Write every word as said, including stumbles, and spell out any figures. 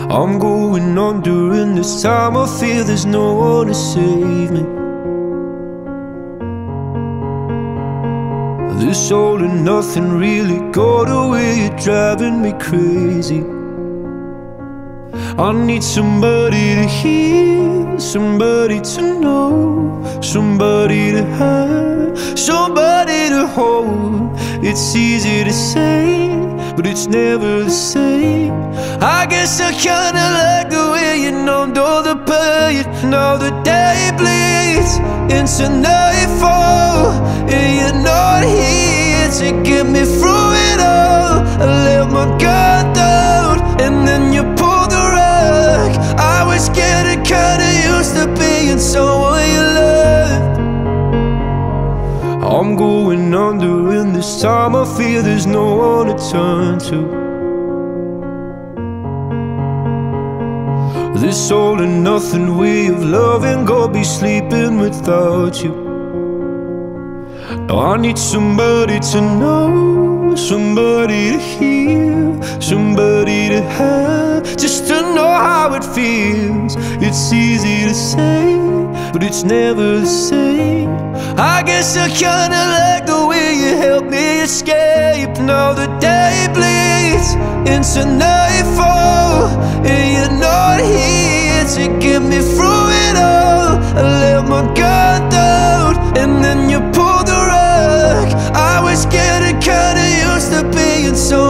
I'm going on during this time. I feel there's no one to save me. This all and nothing really got away. You're driving me crazy. I need somebody to hear, somebody to know, somebody to have, somebody to hold. It's easy to say, but it's never the same. I guess I kinda like the way you numbed all the pain. Now the day bleeds into nightfall, and you're not here to get me through it all. I let my guard down, and then you pulled the rug. I was getting kinda used to being someone you loved. I'm going under, and this time I feel there's no one to turn to. This all and nothing way of loving, gonna be sleeping without you. Now I need somebody to know, somebody to hear, somebody to have, just to know how it feels. It's easy to say, but it's never the same. I guess I kinda like the way you help me escape. Now the day bleeds into nightfall, and you're not here to get me through it all. I let my guard down, and then you pulled the rug. I was getting kinda used to being so